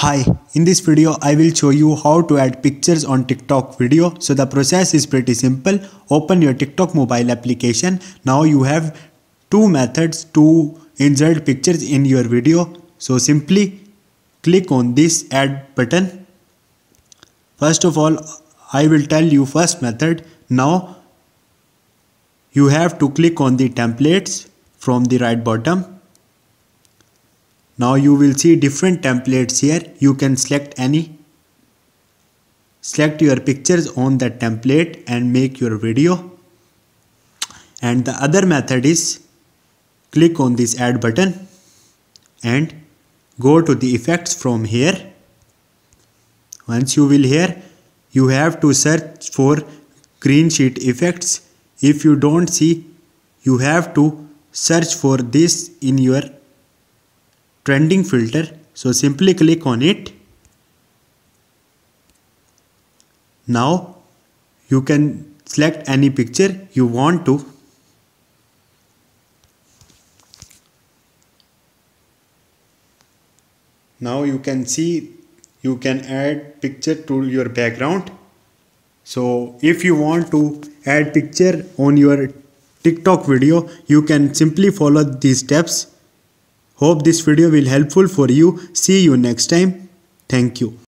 Hi, in this video I will show you how to add pictures on TikTok video. So the process is pretty simple. Open your TikTok mobile application. Now you have two methods to insert pictures in your video. So simply click on this add button. First of all, I will tell you first method. Now you have to click on the templates from the right bottom. Now you will see different templates here. You can select any. Select your pictures on that template and make your video. And the other method is click on this add button and go to the effects from here. Once you will here, you have to search for green sheet effects. If you don't see, you have to search for this in your trending filter. So simply click on it. Now you can select any picture you want to. Now you can see you can add picture to your background. So if you want to add picture on your TikTok video, you can simply follow these steps. Hope this video will helpful for you. See you next time. Thank you.